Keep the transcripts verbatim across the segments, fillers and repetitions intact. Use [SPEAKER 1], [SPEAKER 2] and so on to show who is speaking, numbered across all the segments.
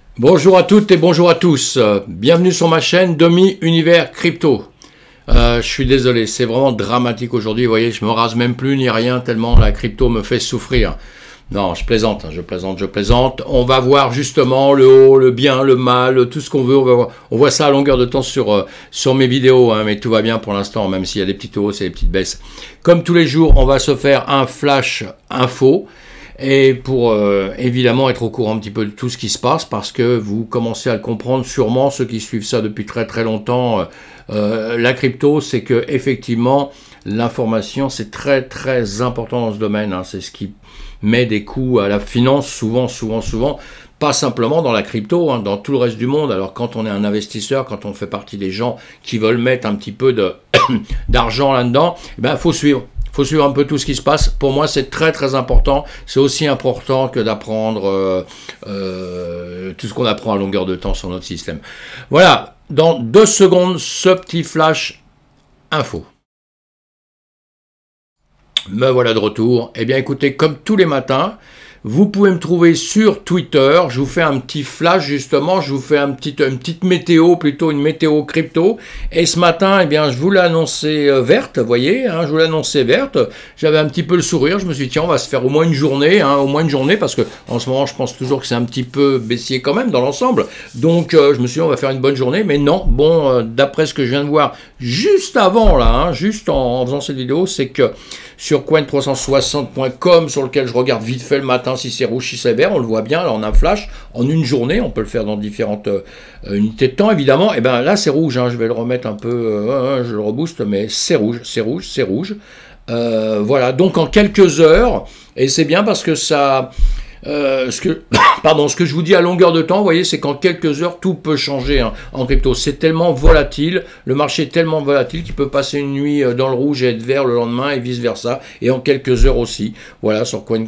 [SPEAKER 1] Bonjour à toutes et bonjour à tous. Euh, bienvenue sur ma chaîne Demi-Univers Crypto. Euh, je suis désolé, c'est vraiment dramatique aujourd'hui. Vous voyez, je me rase même plus ni rien tellement la crypto me fait souffrir. Non, je plaisante, je plaisante, je plaisante. On va voir justement le haut, le bien, le mal, tout ce qu'on veut. On, va voir. On voit ça à longueur de temps sur, euh, sur mes vidéos, hein, mais tout va bien pour l'instant, même s'il y a des petites hausses et des petites baisses. Comme tous les jours, on va se faire un flash info. Et pour euh, évidemment être au courant un petit peu de tout ce qui se passe, parce que vous commencez à le comprendre sûrement, ceux qui suivent ça depuis très très longtemps, euh, euh, la crypto, c'est que effectivement l'information c'est très très important dans ce domaine, hein, c'est ce qui met des coups à la finance, souvent, souvent, souvent, pas simplement dans la crypto, hein, dans tout le reste du monde. Alors quand on est un investisseur, quand on fait partie des gens qui veulent mettre un petit peu de d'argent là-dedans, il ben, faut suivre. Il faut suivre un peu tout ce qui se passe. Pour moi, c'est très très important. C'est aussi important que d'apprendre euh, euh, tout ce qu'on apprend à longueur de temps sur notre système. Voilà, dans deux secondes, ce petit flash info. Me voilà de retour. Eh bien, écoutez, comme tous les matins, vous pouvez me trouver sur Twitter. Je vous fais un petit flash, justement. Je vous fais un petit, une petite météo, plutôt une météo crypto. Et ce matin, eh bien, je vous l'ai annoncé euh, verte, vous voyez. Hein, je vous l'ai annoncé verte. J'avais un petit peu le sourire. Je me suis dit, tiens, on va se faire au moins une journée. Hein, au moins une journée, parce que en ce moment, je pense toujours que c'est un petit peu baissier quand même dans l'ensemble. Donc, euh, je me suis dit, on va faire une bonne journée. Mais non, bon, euh, d'après ce que je viens de voir juste avant, là, hein, juste en, en faisant cette vidéo, c'est que sur coin trois cent soixante point com, sur lequel je regarde vite fait le matin si c'est rouge, si c'est vert, on le voit bien, là on a un flash, en une journée, on peut le faire dans différentes euh, unités de temps évidemment, et bien là c'est rouge, hein, je vais le remettre un peu, euh, je le rebooste, mais c'est rouge, c'est rouge, c'est rouge, euh, voilà, donc en quelques heures, et c'est bien parce que ça... Euh, ce que, pardon, ce que je vous dis à longueur de temps, vous voyez, c'est qu'en quelques heures, tout peut changer hein, en crypto. C'est tellement volatile, le marché est tellement volatile qu'il peut passer une nuit dans le rouge et être vert le lendemain et vice versa. Et en quelques heures aussi. Voilà, sur Coin.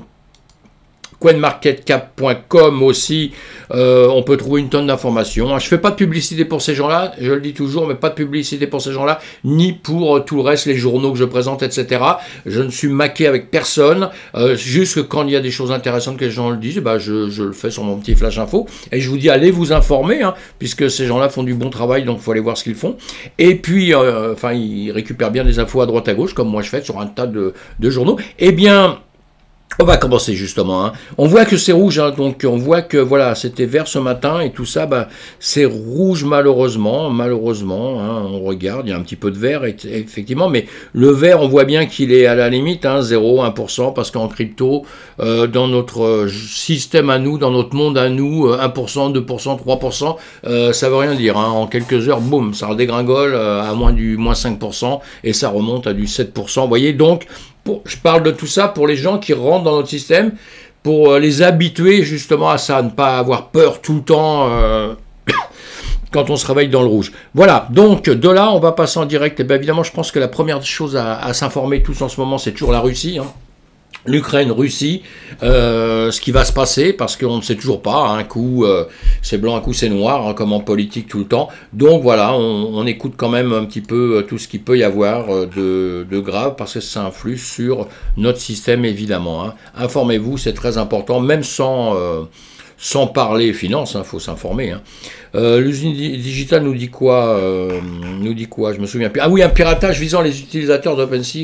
[SPEAKER 1] coin market cap point com aussi, euh, on peut trouver une tonne d'informations. Je ne fais pas de publicité pour ces gens-là, je le dis toujours, mais pas de publicité pour ces gens-là, ni pour euh, tout le reste, les journaux que je présente, et cetera. Je ne suis maqué avec personne, euh, juste que quand il y a des choses intéressantes que les gens le disent, bah, je, je le fais sur mon petit flash info, et je vous dis, allez vous informer, hein, puisque ces gens-là font du bon travail, donc il faut aller voir ce qu'ils font. Et puis, euh, enfin, ils récupèrent bien des infos à droite à gauche, comme moi je fais sur un tas de, de journaux. Eh bien... on va commencer justement. Hein. On voit que c'est rouge, hein, donc on voit que voilà, c'était vert ce matin et tout ça, bah, c'est rouge malheureusement, malheureusement. Hein, on regarde, il y a un petit peu de vert effectivement, mais le vert, on voit bien qu'il est à la limite, hein, zéro, un pour cent, parce qu'en crypto, euh, dans notre système à nous, dans notre monde à nous, un pour cent, deux pour cent, trois pour cent, euh, ça veut rien dire. Hein. En quelques heures, boum, ça redégringole euh, à moins du moins cinq pour cent et ça remonte à du sept pour cent. Vous voyez, donc Pour, je parle de tout ça pour les gens qui rentrent dans notre système, pour les habituer justement à ça, à ne pas avoir peur tout le temps euh, quand on se réveille dans le rouge. Voilà, donc de là, on va passer en direct. Et bien évidemment, je pense que la première chose à, à s'informer tous en ce moment, c'est toujours la Russie, hein. L'Ukraine, Russie, euh, ce qui va se passer, parce qu'on ne sait toujours pas, hein, un coup euh, c'est blanc, un coup c'est noir, hein, comme en politique tout le temps. Donc voilà, on, on écoute quand même un petit peu euh, tout ce qu'il peut y avoir euh, de, de grave, parce que ça influe sur notre système évidemment. Hein. Informez-vous, c'est très important, même sans, euh, sans parler finance, il faut s'informer. Hein. Euh, L'usine digitale nous dit quoi euh, Nous dit quoi Je me souviens plus. Ah oui, un piratage visant les utilisateurs d'OpenSea.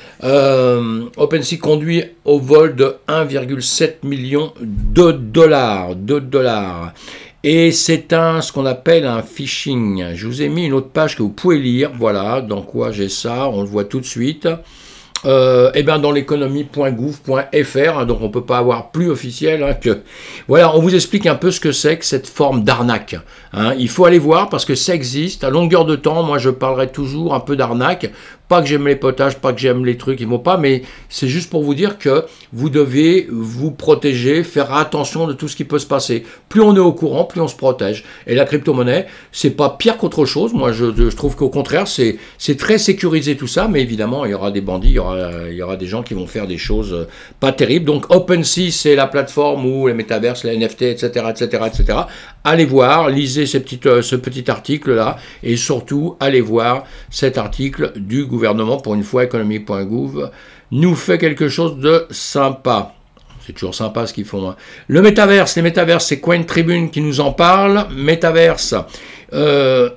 [SPEAKER 1] Euh, OpenSea conduit au vol de un virgule sept million de dollars, de dollars. Et c'est un, ce qu'on appelle un phishing. Je vous ai mis une autre page que vous pouvez lire. Voilà, dans quoi j'ai ça, on le voit tout de suite. Euh, et bien dans l'économie point gouv point F R, hein, donc on peut pas avoir plus officiel hein, que... Voilà, on vous explique un peu ce que c'est que cette forme d'arnaque. Hein. Il faut aller voir parce que ça existe. À longueur de temps, moi je parlerai toujours un peu d'arnaque. Pas que j'aime les potages, pas que j'aime les trucs, ils vont pas, mais c'est juste pour vous dire que vous devez vous protéger, faire attention de tout ce qui peut se passer. Plus on est au courant, plus on se protège. Et la crypto-monnaie, c'est pas pire qu'autre chose. Moi, je, je trouve qu'au contraire, c'est très sécurisé tout ça, mais évidemment, il y aura des bandits, il y aura, il y aura des gens qui vont faire des choses pas terribles. Donc, OpenSea, c'est la plateforme où les métaverses, les N F T, et cetera, et cetera, et cetera. Allez voir, lisez ces petites, ce petit article-là, et surtout, allez voir cet article du gouvernement. Gouvernement, pour une fois, économie point gouv nous fait quelque chose de sympa. C'est toujours sympa ce qu'ils font. Hein. Le métaverse, les métaverses, c'est Coin Tribune qui nous en parle. Métaverse euh,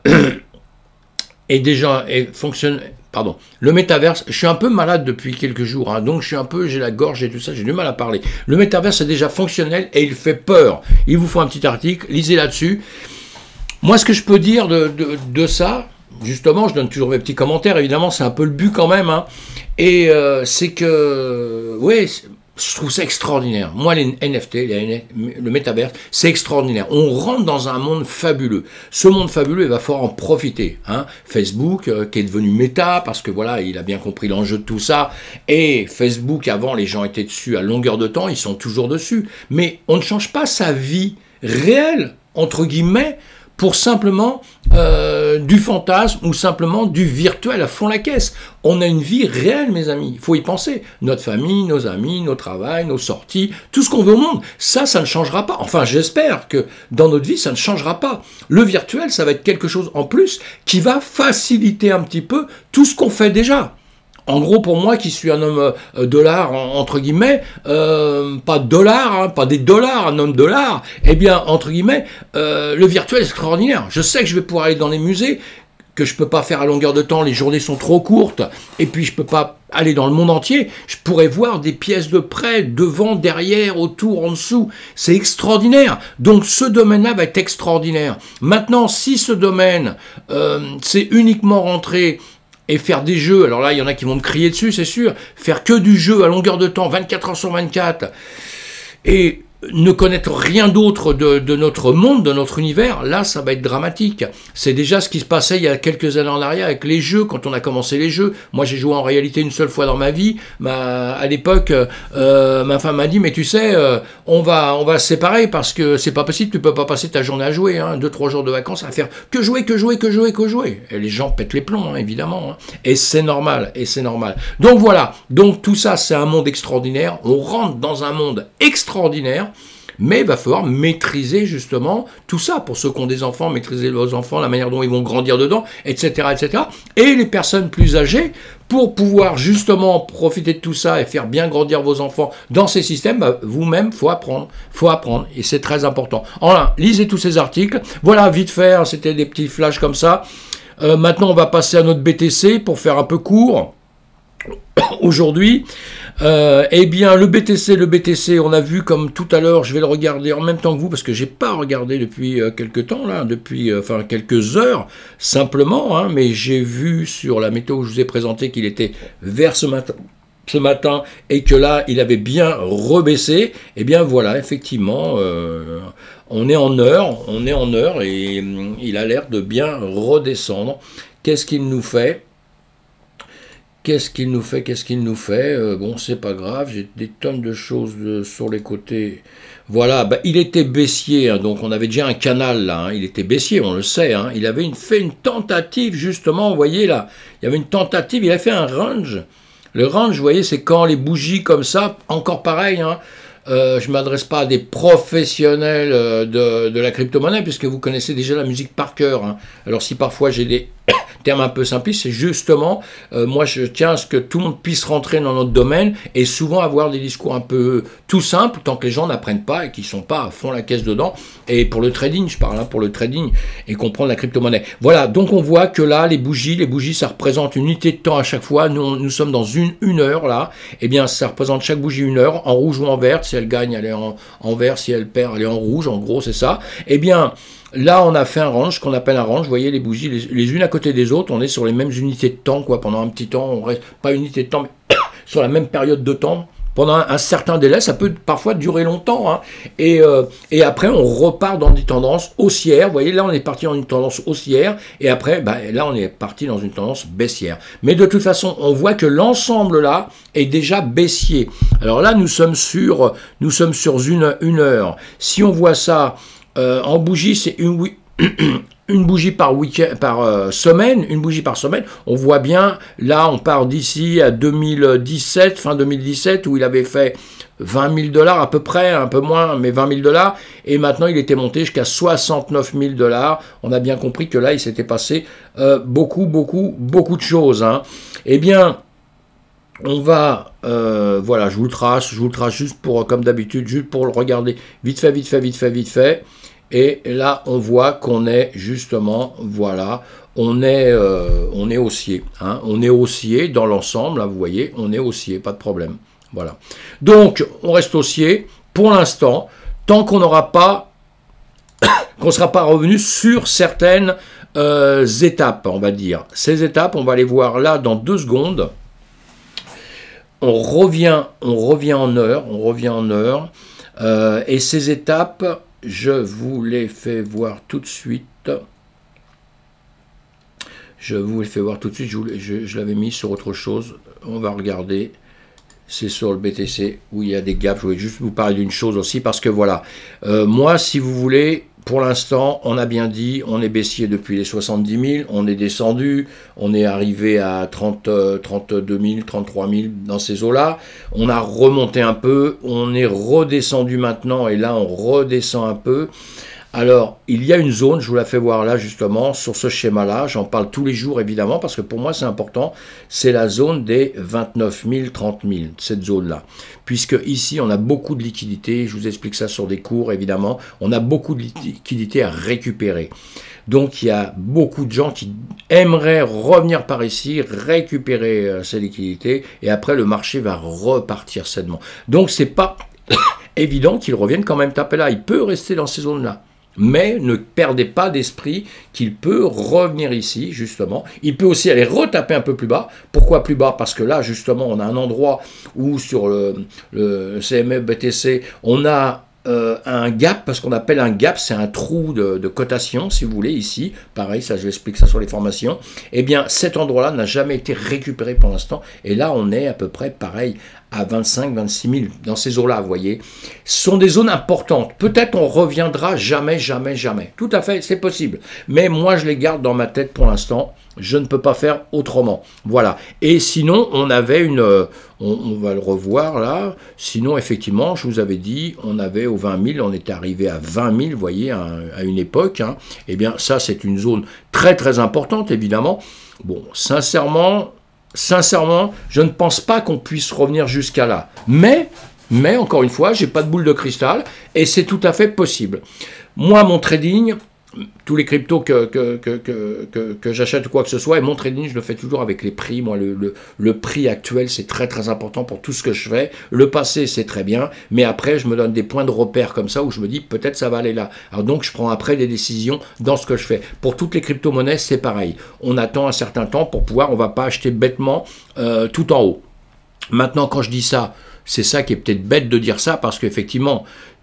[SPEAKER 1] est déjà est fonctionne. Pardon. Le métaverse, je suis un peu malade depuis quelques jours, hein, donc je suis un peu, j'ai la gorge et tout ça, j'ai du mal à parler. Le métaverse est déjà fonctionnel et il fait peur. Il vous faut un petit article, lisez là-dessus. Moi, ce que je peux dire de, de, de ça, justement, je donne toujours mes petits commentaires, évidemment, c'est un peu le but quand même, hein, et euh, c'est que, ouais, je trouve ça extraordinaire. Moi, les N F T, les, le métaverse, c'est extraordinaire. On rentre dans un monde fabuleux. Ce monde fabuleux, il va falloir en profiter. Hein. Facebook, euh, qui est devenu Meta, parce que voilà, il a bien compris l'enjeu de tout ça. Et Facebook, avant, les gens étaient dessus à longueur de temps, ils sont toujours dessus. Mais on ne change pas sa vie réelle, entre guillemets, pour simplement euh, du fantasme ou simplement du virtuel à fond la caisse. On a une vie réelle, mes amis. Il faut y penser. Notre famille, nos amis, nos travails, nos sorties, tout ce qu'on veut au monde. Ça, ça ne changera pas. Enfin, j'espère que dans notre vie, ça ne changera pas. Le virtuel, ça va être quelque chose en plus qui va faciliter un petit peu tout ce qu'on fait déjà. En gros, pour moi, qui suis un homme euh, dollar, en, entre guillemets, euh, pas de dollars, hein, pas des dollars, un homme dollar, eh bien, entre guillemets, euh, le virtuel est extraordinaire. Je sais que je vais pouvoir aller dans les musées, que je peux pas faire à longueur de temps, les journées sont trop courtes, et puis je peux pas aller dans le monde entier. Je pourrais voir des pièces de près, devant, derrière, autour, en dessous. C'est extraordinaire. Donc, ce domaine-là va être extraordinaire. Maintenant, si ce domaine, euh, c'est uniquement rentré et faire des jeux, alors là, il y en a qui vont me crier dessus, c'est sûr, faire que du jeu à longueur de temps, vingt-quatre heures sur vingt-quatre, et ne connaître rien d'autre de, de notre monde, de notre univers, là, ça va être dramatique. C'est déjà ce qui se passait il y a quelques années en arrière avec les jeux, quand on a commencé les jeux. Moi, j'ai joué en réalité une seule fois dans ma vie. Ma, à l'époque, euh, ma femme m'a dit, mais tu sais, euh, on va, on va se séparer parce que c'est pas possible, tu peux pas passer ta journée à jouer, hein, deux, trois jours de vacances à faire que jouer, que jouer, que jouer, que jouer. Et les gens pètent les plombs, hein, évidemment. Hein. Et c'est normal, et c'est normal. Donc voilà. Donc tout ça, c'est un monde extraordinaire. On rentre dans un monde extraordinaire. Mais il va falloir maîtriser justement tout ça. Pour ceux qui ont des enfants, maîtriser vos enfants, la manière dont ils vont grandir dedans, et cetera, et cetera. Et les personnes plus âgées, pour pouvoir justement profiter de tout ça et faire bien grandir vos enfants dans ces systèmes, bah, vous-même, il faut apprendre. faut apprendre. Et c'est très important. Enfin, lisez tous ces articles. Voilà, vite fait, hein, c'était des petits flashs comme ça. Euh, maintenant, on va passer à notre B T C pour faire un peu court. Aujourd'hui, euh, eh bien, le B T C, le B T C, on a vu comme tout à l'heure, je vais le regarder en même temps que vous, parce que j'ai pas regardé depuis euh, quelques temps, là, depuis, euh, enfin, quelques heures, simplement, hein, mais j'ai vu sur la météo que je vous ai présenté qu'il était vers ce matin, ce matin, et que là, il avait bien rebaissé. Eh bien, voilà, effectivement, euh, on est en heure, on est en heure, et euh, il a l'air de bien redescendre. Qu'est-ce qu'il nous fait ? Qu'est-ce qu'il nous fait? Qu'est-ce qu'il nous fait? euh, Bon, c'est pas grave, j'ai des tonnes de choses de, sur les côtés. Voilà, bah, il était baissier, hein, donc on avait déjà un canal là, hein, il était baissier, on le sait. Hein, il avait une, fait une tentative, justement, vous voyez là, il y avait une tentative, il a fait un range. Le range, vous voyez, c'est quand les bougies comme ça, encore pareil, hein, euh, je ne m'adresse pas à des professionnels euh, de, de la crypto-monnaie, puisque vous connaissez déjà la musique par cœur. Hein. Alors si parfois j'ai des termes un peu simplistes, c'est justement, euh, moi je tiens à ce que tout le monde puisse rentrer dans notre domaine et souvent avoir des discours un peu tout simples, tant que les gens n'apprennent pas et qu'ils ne sont pas à fond la caisse dedans. Et pour le trading, je parle hein, pour le trading et comprendre la crypto-monnaie. Voilà, donc on voit que là, les bougies, les bougies, ça représente une unité de temps à chaque fois. Nous, nous sommes dans une, une heure là. Eh bien, ça représente chaque bougie une heure, en rouge ou en vert. Si elle gagne, elle est en, en vert. Si elle perd, elle est en rouge. En gros, c'est ça. Eh bien, là, on a fait un range, ce qu'on appelle un range. Vous voyez, les bougies, les, les unes à côté des autres, on est sur les mêmes unités de temps, quoi. Pendant un petit temps, on reste pas unité de temps, mais sur la même période de temps. Pendant un, un certain délai, ça peut parfois durer longtemps. Hein. Et, euh, et après, on repart dans des tendances haussières. Vous voyez, là, on est parti dans une tendance haussière. Et après, bah, là, on est parti dans une tendance baissière. Mais de toute façon, on voit que l'ensemble, là, est déjà baissier. Alors là, nous sommes sur, nous sommes sur une, une heure. Si on voit ça euh, en bougie, c'est une... une bougie par, week-end, par euh, semaine, une bougie par semaine, on voit bien, là on part d'ici à deux mille dix-sept, fin deux mille dix-sept, où il avait fait vingt mille dollars à peu près, un peu moins, mais vingt mille dollars, et maintenant il était monté jusqu'à soixante-neuf mille dollars, on a bien compris que là il s'était passé euh, beaucoup, beaucoup, beaucoup de choses. Hein. Eh bien, On va, euh, voilà, je vous le trace, je vous le trace juste pour, comme d'habitude, juste pour le regarder vite fait, vite fait, vite fait, vite fait. Et là, on voit qu'on est justement, voilà, on est, euh, on est haussier, hein, on est haussier dans l'ensemble, vous voyez, on est haussier, pas de problème. Voilà. Donc, on reste haussier pour l'instant, tant qu'on n'aura pas, qu'on ne sera pas revenu sur certaines euh, étapes, on va dire. Ces étapes, on va les voir là dans deux secondes. On revient, on revient en heure, on revient en heure, euh, et ces étapes, je vous les fais voir tout de suite. Je vous les fais voir tout de suite, je, je, je l'avais mis sur autre chose, on va regarder. C'est sur le B T C où il y a des gaps. Je voulais juste vous parler d'une chose aussi, parce que voilà, euh, moi, si vous voulez, pour l'instant, on a bien dit, on est baissier depuis les soixante-dix mille, on est descendu, on est arrivé à trente, trente-deux mille, trente-trois mille dans ces eaux-là, on a remonté un peu, on est redescendu maintenant, et là, on redescend un peu. Alors, il y a une zone, je vous la fais voir là justement, sur ce schéma-là, j'en parle tous les jours évidemment, parce que pour moi c'est important, c'est la zone des vingt-neuf mille, trente mille, cette zone-là. Puisque ici, on a beaucoup de liquidités, je vous explique ça sur des cours évidemment, on a beaucoup de liquidités à récupérer. Donc, il y a beaucoup de gens qui aimeraient revenir par ici, récupérer euh, ces liquidités, et après le marché va repartir sainement. Donc, c'est pas évident qu'il revienne quand même taper là, il peut rester dans ces zones-là. Mais ne perdez pas d'esprit qu'il peut revenir ici, justement. Il peut aussi aller retaper un peu plus bas. Pourquoi plus bas? Parce que là, justement, on a un endroit où, sur le, le C M E B T C, on a euh, un gap, parce qu'on appelle un gap, c'est un trou de, de cotation, si vous voulez, ici. Pareil, ça, je l'explique ça sur les formations. Eh bien, cet endroit-là n'a jamais été récupéré pour l'instant. Et là, on est à peu près pareil à vingt-cinq, vingt-six mille, dans ces eaux-là, vous voyez. Ce sont des zones importantes. Peut-être on reviendra jamais, jamais, jamais. Tout à fait, c'est possible. Mais moi, je les garde dans ma tête pour l'instant. Je ne peux pas faire autrement. Voilà. Et sinon, on avait une... On, on va le revoir là. Sinon, effectivement, je vous avais dit, on avait aux vingt mille, on était arrivé à vingt mille, vous voyez, à, à une époque. Hein. Eh bien, ça, c'est une zone très, très importante, évidemment. Bon, sincèrement... Sincèrement, je ne pense pas qu'on puisse revenir jusqu'à là. Mais, mais encore une fois, je n'ai pas de boule de cristal et c'est tout à fait possible. Moi, mon trading, tous les cryptos que, que, que, que, que, que j'achète ou quoi que ce soit, et mon trading, je le fais toujours avec les prix. Moi, le, le, le prix actuel, c'est très très important pour tout ce que je fais. Le passé, c'est très bien, mais après, je me donne des points de repère comme ça où je me dis peut-être ça va aller là. Alors donc, je prends après des décisions dans ce que je fais. Pour toutes les crypto-monnaies, c'est pareil. On attend un certain temps pour pouvoir, on ne va pas acheter bêtement euh, tout en haut. Maintenant, quand je dis ça, c'est ça qui est peut-être bête de dire ça, parce qu'effectivement,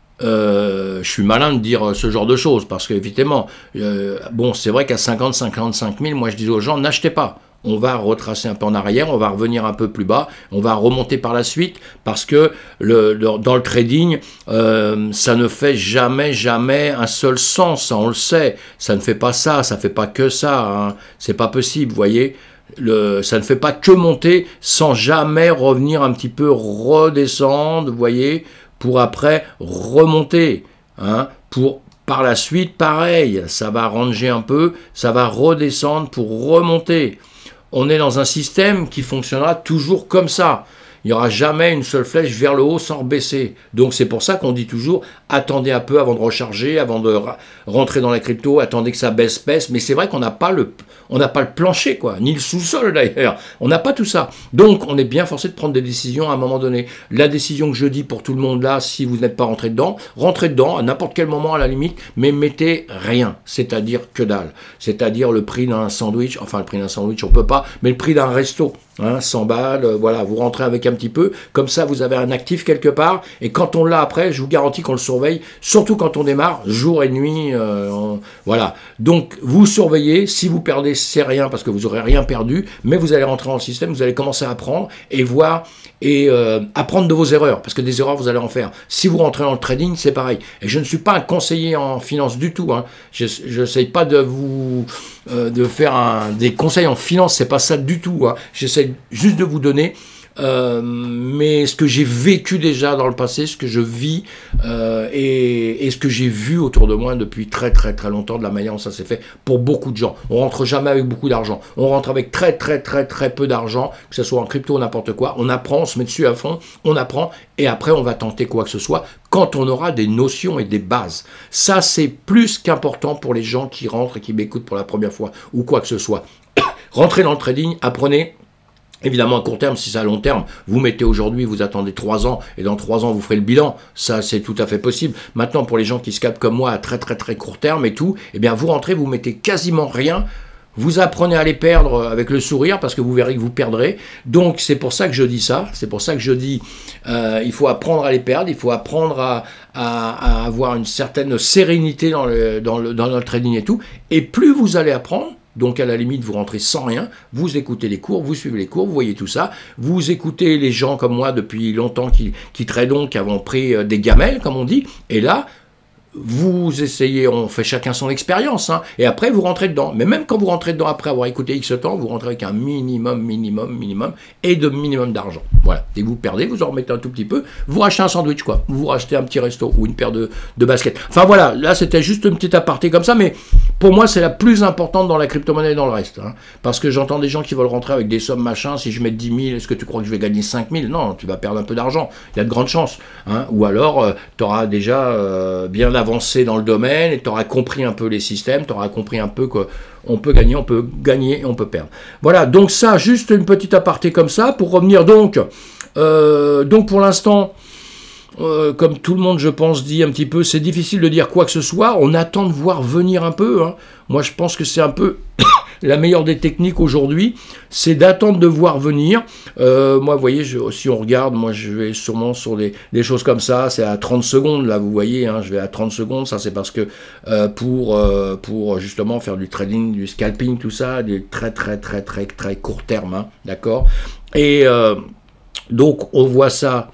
[SPEAKER 1] Euh, je suis malin de dire ce genre de choses, parce qu'évidemment, euh, bon, c'est vrai qu'à cinquante, cinquante-cinq mille, moi je dis aux gens, n'achetez pas. On va retracer un peu en arrière, on va revenir un peu plus bas, on va remonter par la suite, parce que le, dans le trading, euh, ça ne fait jamais, jamais un seul sens, ça, on le sait. Ça ne fait pas ça, ça ne fait pas que ça, hein. C'est pas possible, vous voyez. Le, ça ne fait pas que monter sans jamais revenir un petit peu redescendre, vous voyez, pour après remonter, hein, pour par la suite, pareil, ça va ranger un peu, ça va redescendre pour remonter. On est dans un système qui fonctionnera toujours comme ça. Il n'y aura jamais une seule flèche vers le haut sans rebaisser. Donc c'est pour ça qu'on dit toujours, attendez un peu avant de recharger, avant de rentrer dans la crypto, attendez que ça baisse, baisse. Mais c'est vrai qu'on n'a pas le, on n'a pas le plancher, quoi, ni le sous-sol d'ailleurs. On n'a pas tout ça. Donc on est bien forcé de prendre des décisions à un moment donné. La décision que je dis pour tout le monde là, si vous n'êtes pas rentré dedans, rentrez dedans à n'importe quel moment à la limite, mais mettez rien, c'est-à-dire que dalle. C'est-à-dire le prix d'un sandwich, enfin le prix d'un sandwich on peut pas, mais le prix d'un resto. Hein, cent balles, euh, voilà, vous rentrez avec un petit peu, comme ça vous avez un actif quelque part, et quand on l'a après, je vous garantis qu'on le surveille, surtout quand on démarre, jour et nuit, euh, on, voilà. Donc vous surveillez, si vous perdez, c'est rien, parce que vous n'aurez rien perdu, mais vous allez rentrer dans le système, vous allez commencer à apprendre, et voir, et euh, apprendre de vos erreurs, parce que des erreurs vous allez en faire. Si vous rentrez dans le trading, c'est pareil. Et je ne suis pas un conseiller en finance du tout, hein. Je n'essaye pas de vous... Euh, de faire un, des conseils en finance, c'est pas ça du tout, hein. J'essaie juste de vous donner euh, mais ce que j'ai vécu déjà dans le passé, ce que je vis euh, et, et ce que j'ai vu autour de moi depuis très très très longtemps, de la manière dont ça s'est fait pour beaucoup de gens. On rentre jamais avec beaucoup d'argent, on rentre avec très très très très peu d'argent, que ce soit en crypto ou n'importe quoi. On apprend, on se met dessus à fond, on apprend et après on va tenter quoi que ce soit quand on aura des notions et des bases. Ça c'est plus qu'important pour les gens qui rentrent et qui m'écoutent pour la première fois ou quoi que ce soit. Rentrez dans le trading, apprenez. Évidemment, à court terme, si c'est à long terme, vous mettez aujourd'hui, vous attendez trois ans, et dans trois ans, vous ferez le bilan. Ça, c'est tout à fait possible. Maintenant, pour les gens qui se capent comme moi à très très très court terme et tout, eh bien, vous rentrez, vous mettez quasiment rien. Vous apprenez à les perdre avec le sourire, parce que vous verrez que vous perdrez. Donc, c'est pour ça que je dis ça. C'est pour ça que je dis, euh, il faut apprendre à les perdre, il faut apprendre à, à, à avoir une certaine sérénité dans le, dans, le, dans le trading et tout. Et plus vous allez apprendre, donc à la limite vous rentrez sans rien, vous écoutez les cours, vous suivez les cours, vous voyez tout ça, vous écoutez les gens comme moi depuis longtemps qui, qui tradent, qui avons pris des gamelles comme on dit, et là vous essayez, on fait chacun son expérience, hein, et après vous rentrez dedans. Mais même quand vous rentrez dedans après avoir écouté X temps, vous rentrez avec un minimum, minimum, minimum, et de minimum d'argent. Voilà. Dès que vous perdez, vous en remettez un tout petit peu, vous rachetez un sandwich, quoi. Vous rachetez un petit resto ou une paire de, de baskets. Enfin voilà, là c'était juste une petite aparté comme ça, mais pour moi c'est la plus importante dans la crypto-monnaie et dans le reste. Hein, parce que j'entends des gens qui veulent rentrer avec des sommes machin, si je mets dix mille, est-ce que tu crois que je vais gagner cinq mille? Non, tu vas perdre un peu d'argent, il y a de grandes chances. Hein, ou alors, euh, tu auras déjà euh, bien avancé dans le domaine et tu auras compris un peu les systèmes, tu auras compris un peu qu'on peut gagner, on peut gagner et on peut perdre. Voilà, donc ça, juste une petite aparté comme ça, pour revenir donc, euh, donc pour l'instant, euh, comme tout le monde je pense dit un petit peu, c'est difficile de dire quoi que ce soit, on attend de voir venir un peu, hein. Moi je pense que c'est un peu... La meilleure des techniques aujourd'hui, c'est d'attendre de voir venir. Euh, moi, vous voyez, je, si on regarde, moi, je vais sûrement sur des, des choses comme ça. C'est à trente secondes, là, vous voyez, hein, je vais à trente secondes. Ça, c'est parce que euh, pour, euh, pour justement faire du trading, du scalping, tout ça, des très, très, très, très, très court terme, hein, d'accord. Et euh, donc, on voit ça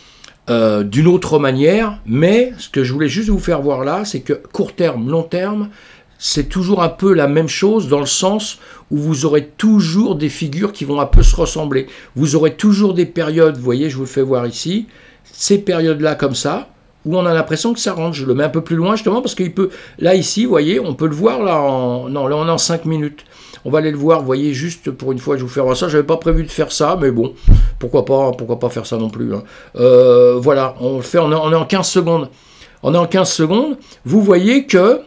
[SPEAKER 1] euh, d'une autre manière. Mais ce que je voulais juste vous faire voir là, c'est que court terme, long terme, c'est toujours un peu la même chose dans le sens où vous aurez toujours des figures qui vont un peu se ressembler. Vous aurez toujours des périodes, vous voyez, je vous le fais voir ici, ces périodes-là comme ça, où on a l'impression que ça rentre. Je le mets un peu plus loin justement parce qu'il peut, là ici, vous voyez, on peut le voir là en, non, là on est en cinq minutes. On va aller le voir, vous voyez, juste pour une fois, je vais vous faire voir ça. Je n'avais pas prévu de faire ça, mais bon, pourquoi pas, pourquoi pas faire ça non plus. Hein. Euh, voilà, on le fait, on est, on est en quinze secondes. On est en quinze secondes, vous voyez que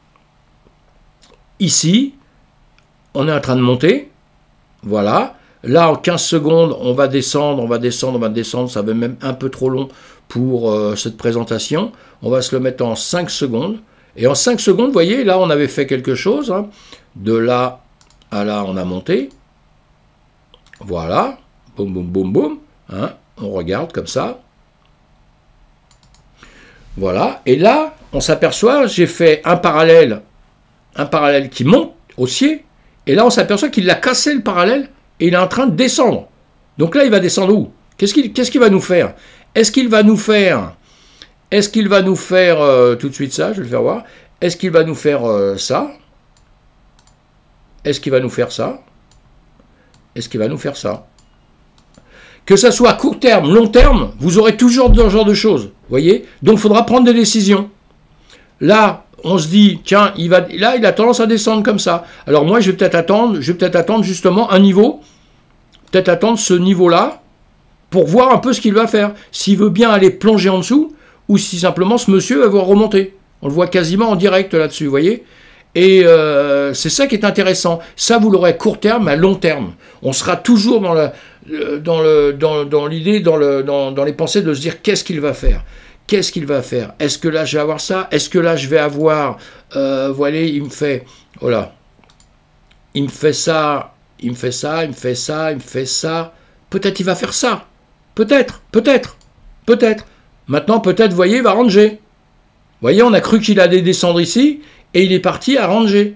[SPEAKER 1] ici, on est en train de monter, voilà. Là, en quinze secondes, on va descendre, on va descendre, on va descendre. Ça va même un peu trop long pour euh, cette présentation. On va se le mettre en cinq secondes. Et en cinq secondes, vous voyez, là, on avait fait quelque chose. Hein. De là à là, on a monté. Voilà. Boum, boum, boum, boum. Hein. On regarde comme ça. Voilà. Et là, on s'aperçoit, j'ai fait un parallèle. Un parallèle qui monte haussier, et là on s'aperçoit qu'il a cassé le parallèle et il est en train de descendre. Donc là il va descendre où? Qu'est-ce qu'il qu'est-ce qu'il va nous faire? Est-ce qu'il va nous faire Est-ce qu'il va nous faire euh, tout de suite ça? Je vais le faire voir. Est-ce qu'il va nous faire euh, ça? Est-ce qu'il va nous faire ça? Est-ce qu'il va nous faire ça? Que ça soit à court terme, long terme, vous aurez toujours ce genre de choses. Vous voyez? Donc il faudra prendre des décisions. Là, on se dit, tiens, il va, là, il a tendance à descendre comme ça. Alors moi, je vais peut-être attendre, je vais peut-être attendre justement un niveau, peut-être attendre ce niveau-là, pour voir un peu ce qu'il va faire. S'il veut bien aller plonger en dessous, ou si simplement ce monsieur va voir remonter. On le voit quasiment en direct là-dessus, vous voyez. Et euh, c'est ça qui est intéressant. Ça, vous l'aurez à court terme, à long terme. On sera toujours dans la, dans le, dans, dans l'idée, dans, le, dans, dans les pensées de se dire, qu'est-ce qu'il va faire? Qu'est-ce qu'il va faire? Est-ce que là, je vais avoir ça? Est-ce que là, je vais avoir... Euh, voilà, il me fait... Voilà. Il me fait ça, il me fait ça, il me fait ça, il me fait ça. Peut-être il va faire ça. Peut-être, peut-être, peut-être. Maintenant, peut-être, vous voyez, il va ranger. Vous voyez, on a cru qu'il allait descendre ici, et il est parti à ranger.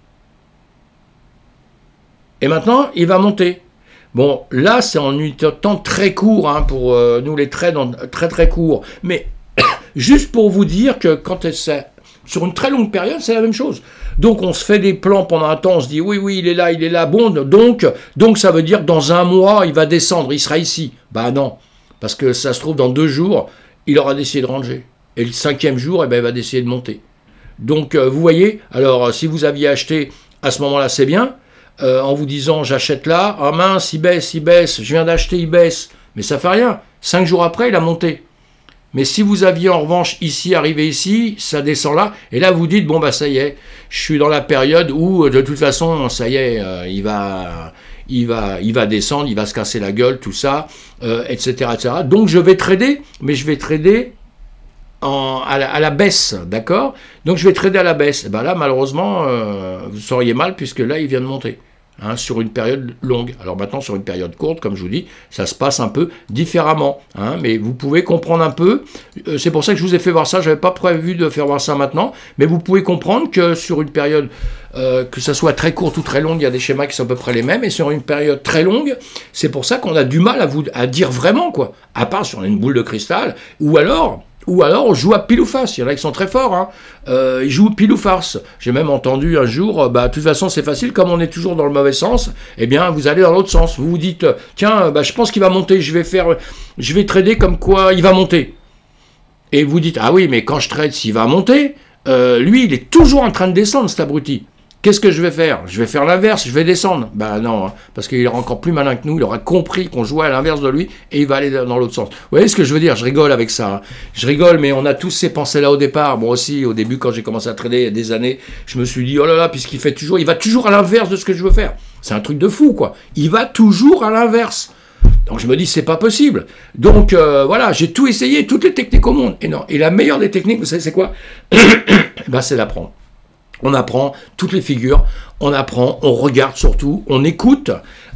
[SPEAKER 1] Et maintenant, il va monter. Bon, là, c'est en un temps très court, hein, pour euh, nous les trades, très très court. Mais juste pour vous dire que quand, sur une très longue période, c'est la même chose. Donc on se fait des plans pendant un temps, on se dit oui, oui, il est là, il est là, bon, donc, donc ça veut dire que dans un mois, il va descendre, il sera ici. Bah non, parce que ça se trouve dans deux jours, il aura décidé de ranger. Et le cinquième jour, eh ben, il va décider de monter. Donc euh, vous voyez, alors si vous aviez acheté à ce moment-là, c'est bien, euh, en vous disant j'achète là, ah mince, il baisse, il baisse, je viens d'acheter, il baisse, mais ça fait rien. Cinq jours après, il a monté. Mais si vous aviez en revanche ici, arrivé ici, ça descend là, et là vous dites, bon bah ça y est, je suis dans la période où de toute façon, ça y est, euh, il, va, il, va, il va descendre, il va se casser la gueule, tout ça, euh, et cetera, et cetera. Donc je vais trader, mais je vais trader en, à, la, à la baisse, d'accord? Donc je vais trader à la baisse. Et ben là, malheureusement, euh, vous seriez mal, puisque là, il vient de monter. Hein, sur une période longue. Alors maintenant, sur une période courte, comme je vous dis, ça se passe un peu différemment. Hein, mais vous pouvez comprendre un peu. Euh, c'est pour ça que je vous ai fait voir ça. Je n'avais pas prévu de faire voir ça maintenant. Mais vous pouvez comprendre que sur une période, euh, que ça soit très courte ou très longue, il y a des schémas qui sont à peu près les mêmes. Et sur une période très longue, c'est pour ça qu'on a du mal à, vous, à dire vraiment, quoi. À part si on a une boule de cristal. Ou alors... Ou alors on joue à pile ou face, il y en a qui sont très forts, hein. euh, ils jouent pile ou face. J'ai même entendu un jour, bah, de toute façon c'est facile, comme on est toujours dans le mauvais sens, eh bien vous allez dans l'autre sens. Vous vous dites, tiens, bah, je pense qu'il va monter, je vais faire, je vais trader comme quoi il va monter. Et vous dites, ah oui, mais quand je trade, s'il va monter, euh, lui il est toujours en train de descendre, cet abruti. Qu'est-ce que je vais faire? Je vais faire l'inverse, je vais descendre. Ben non, hein, parce qu'il est encore plus malin que nous, il aura compris qu'on jouait à l'inverse de lui et il va aller dans l'autre sens. Vous voyez ce que je veux dire? Je rigole avec ça. Hein. Je rigole, mais on a tous ces pensées-là au départ. Moi aussi, au début, quand j'ai commencé à trader il y a des années, je me suis dit, oh là là, puisqu'il fait toujours, il va toujours à l'inverse de ce que je veux faire. C'est un truc de fou, quoi. Il va toujours à l'inverse. Donc je me dis, c'est pas possible. Donc euh, voilà, j'ai tout essayé, toutes les techniques au monde. Et non. Et la meilleure des techniques, vous savez, c'est quoi? Ben, c'est d'apprendre. On apprend toutes les figures, on apprend, on regarde surtout, on écoute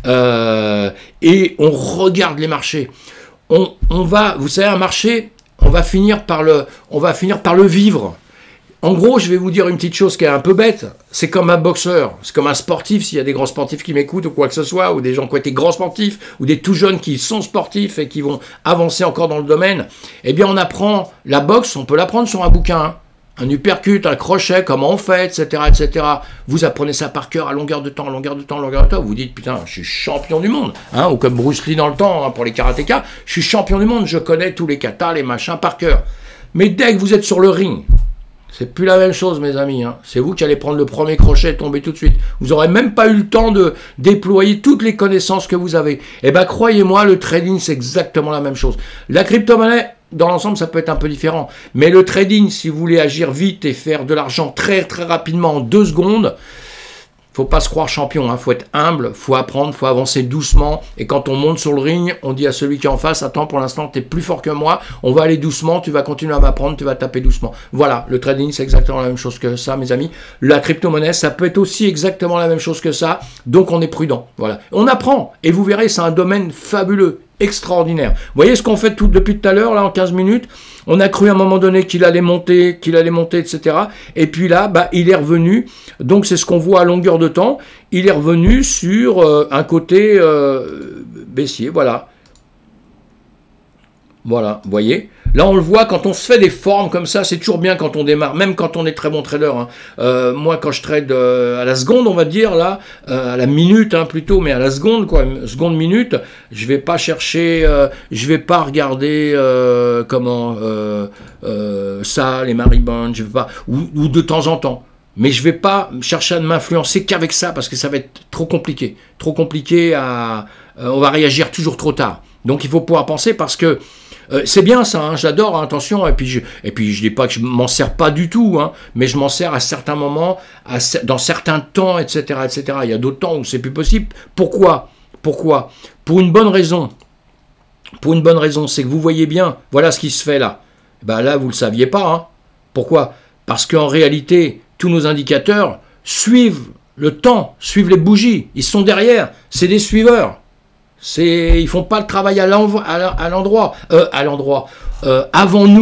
[SPEAKER 1] euh, et on regarde les marchés. On, on va, vous savez, un marché, on va finir par le, on va finir par le vivre. En gros, je vais vous dire une petite chose qui est un peu bête. C'est comme un boxeur, c'est comme un sportif. S'il y a des grands sportifs qui m'écoutent ou quoi que ce soit, ou des gens qui ont été grands sportifs, ou des tout jeunes qui sont sportifs et qui vont avancer encore dans le domaine, eh bien, on apprend la boxe. On peut l'apprendre sur un bouquin. Hein. Un uppercut, un crochet, comment on fait, et cetera, et cetera. Vous apprenez ça par cœur à longueur de temps, à longueur de temps, à longueur de temps. Vous vous dites, putain, je suis champion du monde. Hein, ou comme Bruce Lee dans le temps, hein, pour les karatékas, je suis champion du monde, je connais tous les katas, les machins par cœur. Mais dès que vous êtes sur le ring, c'est plus la même chose, mes amis. Hein. C'est vous qui allez prendre le premier crochet et tomber tout de suite. Vous n'aurez même pas eu le temps de déployer toutes les connaissances que vous avez. Eh bien, croyez-moi, le trading, c'est exactement la même chose. La crypto-monnaie, dans l'ensemble, ça peut être un peu différent. Mais le trading, si vous voulez agir vite et faire de l'argent très très rapidement en deux secondes, faut pas se croire champion. Hein. Faut être humble, faut apprendre, faut avancer doucement. Et quand on monte sur le ring, on dit à celui qui est en face, attends, pour l'instant, tu es plus fort que moi. On va aller doucement, tu vas continuer à m'apprendre, tu vas taper doucement. Voilà, le trading, c'est exactement la même chose que ça, mes amis. La crypto-monnaie, ça peut être aussi exactement la même chose que ça. Donc, on est prudent. Voilà. On apprend. Et vous verrez, c'est un domaine fabuleux. Extraordinaire. Vous voyez ce qu'on fait tout, depuis tout à l'heure, là, en quinze minutes? On a cru à un moment donné qu'il allait monter, qu'il allait monter, et cetera. Et puis là, bah, il est revenu. Donc, c'est ce qu'on voit à longueur de temps. Il est revenu sur euh, un côté euh, baissier. Voilà. Voilà, vous voyez. Là, on le voit, quand on se fait des formes comme ça, c'est toujours bien quand on démarre, même quand on est très bon trader. Hein. Euh, moi, quand je trade euh, à la seconde, on va dire, là, euh, à la minute hein, plutôt, mais à la seconde, quoi, seconde minute, je vais pas chercher, euh, je vais pas regarder euh, comment euh, euh, ça, les Maribond, je vais pas, ou, ou de temps en temps. Mais je vais pas chercher à ne m'influencer qu'avec ça, parce que ça va être trop compliqué. Trop compliqué à... Euh, on va réagir toujours trop tard. Donc, il faut pouvoir penser, parce que Euh, c'est bien ça, hein, j'adore, hein, attention, et puis je et puis je dis pas que je m'en sers pas du tout, hein, mais je m'en sers à certains moments, à, dans certains temps, et cetera, et cetera. Il y a d'autres temps où c'est plus possible. Pourquoi? Pourquoi? Pour une bonne raison. Pour une bonne raison, c'est que vous voyez bien, voilà ce qui se fait là. Ben là, vous le saviez pas. Hein. Pourquoi? Parce qu'en réalité, tous nos indicateurs suivent le temps, suivent les bougies. Ils sont derrière, c'est des suiveurs. C'est, ils font pas le travail à l'endroit, euh, à l'endroit, euh, avant nous.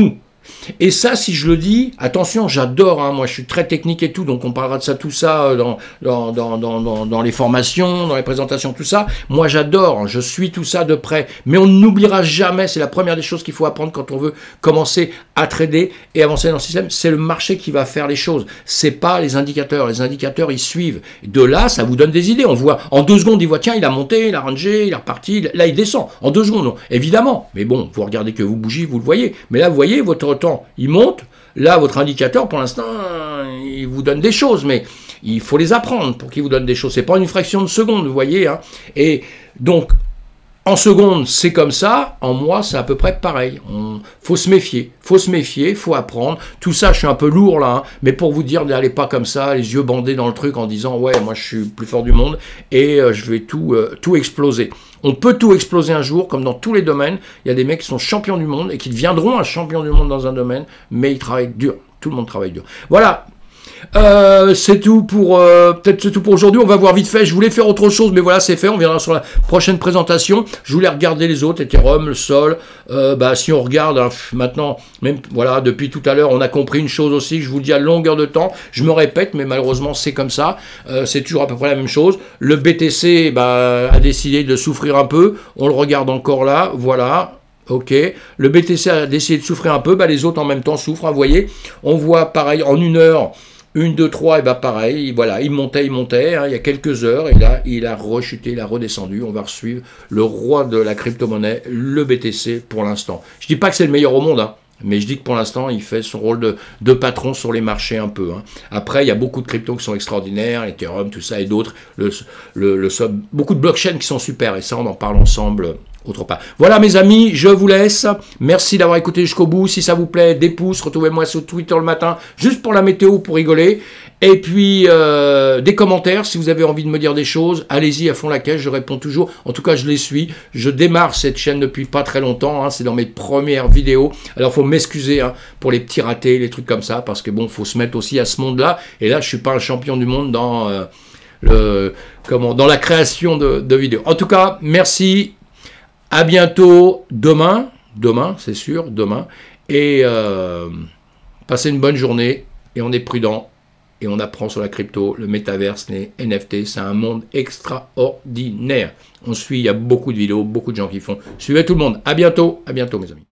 [SPEAKER 1] Et ça, si je le dis, attention, j'adore, hein, moi je suis très technique et tout, donc on parlera de ça, tout ça, dans, dans, dans, dans, dans, dans les formations, dans les présentations, tout ça. Moi j'adore, je suis tout ça de près, mais on n'oubliera jamais, c'est la première des choses qu'il faut apprendre quand on veut commencer à trader et avancer dans le système, c'est le marché qui va faire les choses, c'est pas les indicateurs, les indicateurs ils suivent. De là, ça vous donne des idées, on voit, en deux secondes, il voit, tiens, il a monté, il a rangé, il est reparti, là il descend, en deux secondes, non, évidemment, mais bon, vous regardez que vous bougez, vous le voyez, mais là vous voyez, votre temps, il monte, là votre indicateur, pour l'instant, il vous donne des choses, mais il faut les apprendre pour qu'il vous donne des choses, c'est pas une fraction de seconde, vous voyez, hein, et donc, en seconde, c'est comme ça. En mois, c'est à peu près pareil. Il faut se méfier. faut se méfier, faut apprendre. Tout ça, je suis un peu lourd là. Hein, mais pour vous dire, n'allez pas comme ça, les yeux bandés dans le truc en disant « Ouais, moi, je suis le plus fort du monde et euh, je vais tout, euh, tout exploser. » On peut tout exploser un jour, comme dans tous les domaines. Il y a des mecs qui sont champions du monde et qui deviendront un champion du monde dans un domaine, mais ils travaillent dur. Tout le monde travaille dur. Voilà. Euh, c'est tout pour euh, peut-être c'est tout pour aujourd'hui. On va voir vite fait. Je voulais faire autre chose, mais voilà, c'est fait. On verra sur la prochaine présentation. Je voulais regarder les autres, Ethereum, le Sol. Euh, bah, si on regarde hein, maintenant, même voilà, depuis tout à l'heure, on a compris une chose aussi. Que je vous le dis à longueur de temps. Je me répète, mais malheureusement, c'est comme ça. Euh, c'est toujours à peu près la même chose. Le B T C bah, a décidé de souffrir un peu. On le regarde encore là. Voilà. Ok, le B T C a décidé de souffrir un peu. Bah, les autres en même temps souffrent. Hein, vous voyez, on voit pareil en une heure. un, deux, trois, et bien pareil, voilà, il montait, il montait, hein, il y a quelques heures, et là, il a rechuté, il a redescendu. On va suivre le roi de la crypto-monnaie, le B T C, pour l'instant. Je ne dis pas que c'est le meilleur au monde, hein, mais je dis que pour l'instant, il fait son rôle de, de patron sur les marchés un peu. Hein. Après, il y a beaucoup de cryptos qui sont extraordinaires, Ethereum, tout ça, et d'autres, le, le, le, beaucoup de blockchains qui sont super, et ça, on en parle ensemble autre part. Voilà mes amis, je vous laisse. Merci d'avoir écouté jusqu'au bout. Si ça vous plaît, des pouces. Retrouvez-moi sur Twitter le matin, juste pour la météo, pour rigoler. Et puis, euh, des commentaires, si vous avez envie de me dire des choses. Allez-y à fond la caisse, je réponds toujours. En tout cas, je les suis. Je démarre cette chaîne depuis pas très longtemps. Hein. C'est dans mes premières vidéos. Alors, il faut m'excuser hein, pour les petits ratés, les trucs comme ça. Parce que bon, il faut se mettre aussi à ce monde-là. Et là, je suis pas un champion du monde dans, euh, le, comment, dans la création de, de vidéos. En tout cas, merci. À bientôt demain, demain c'est sûr, demain, et euh, passez une bonne journée, et on est prudent, et on apprend sur la crypto, le métaverse, les N F T, c'est un monde extraordinaire. On suit, il y a beaucoup de vidéos, beaucoup de gens qui font. Suivez tout le monde, à bientôt, à bientôt mes amis.